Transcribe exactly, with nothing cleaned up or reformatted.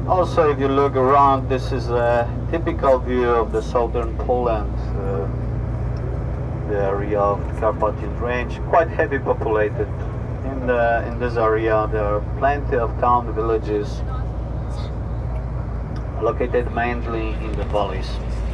Also, if you look around, this is a typical view of the southern Poland, uh, the area of the Carpathian Range, quite heavy populated. In, the, in this area there are plenty of town villages located mainly in the valleys.